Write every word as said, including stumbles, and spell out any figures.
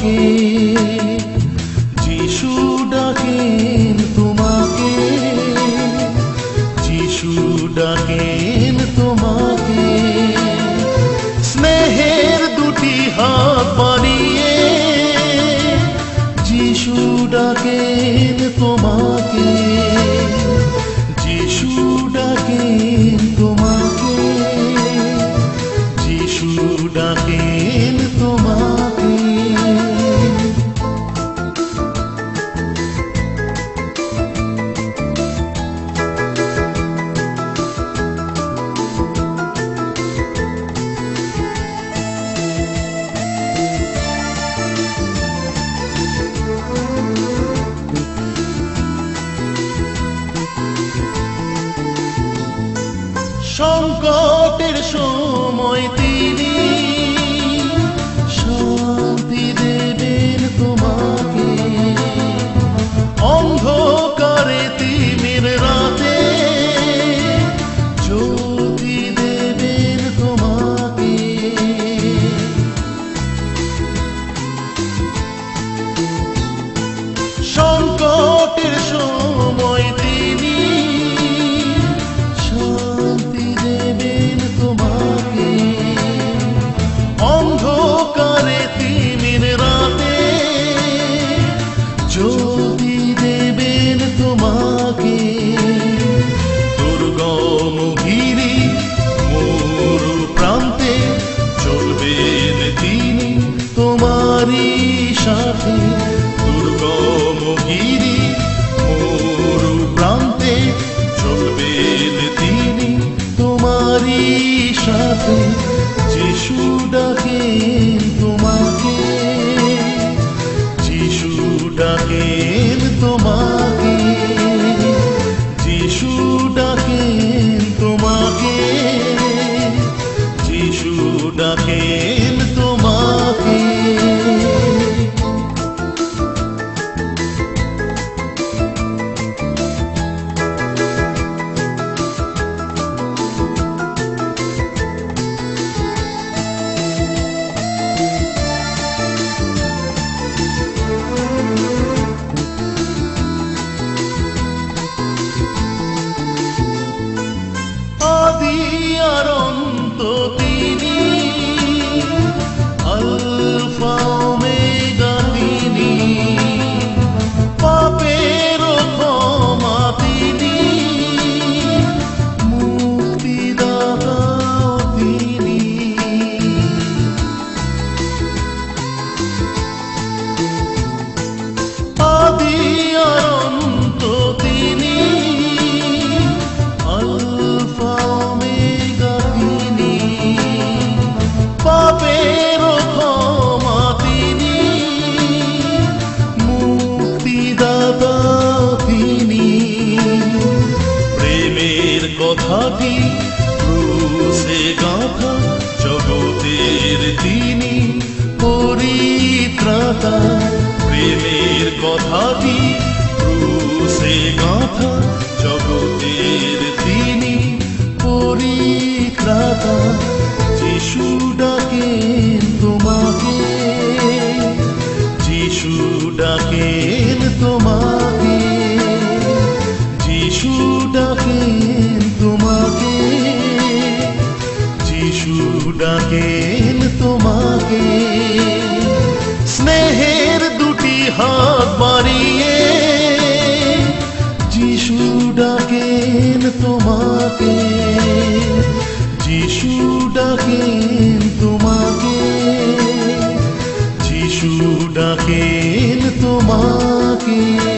তোমাকে যিশু ডাকেন তোমাকে যিশু ডাকেন তোমাকে স্নেহের দুটি হাত বাড়িয়ে যিশু ডাকেন তোমাকে যিশু ডাকেন তোমাকে যিশু ডাকেন তোমাকে সংকটের সময় তিনি শান্তি দেবেন তোমাকে অন্ধকারে তিমির রাতে জ্যোতি দেবেন তোমাকে সংকটের সময় তিনি অন্ধকারে তিমির রাতে জ্যোতি দেবেন তোমাকে দুর্গম গিরি মরু প্রান্তে চলবেন তিনি তোমারই সাথে দুর্গম গিরি মরু প্রান্তে চলবেন তিনি তোমারই সাথে যিশু ডাকেন তোমাকে যিশু ডাকেন তোমাকে যিশু ডাকেন তোমাকে যিশু ডাকেন তোমাকে কথাটি ক্রুশে গাঁথা জগতের তিনি পরিত্রাতা প্রেমের কথাটি ক্রুশে গাঁথা জগতের তিনি পরিত্রাতা যিশু ডাকেন তোমাকে যিশু ডাকেন তোমাকে যিশু ডাকেন তোমাকে যিশু ডাকেন তোমাকে স্নেহের দুটি হাত বাড়িয়ে যিশু ডাকেন তোমাকে যিশু ডাকেন তোমাকে যিশু ডাকেন তোমাকে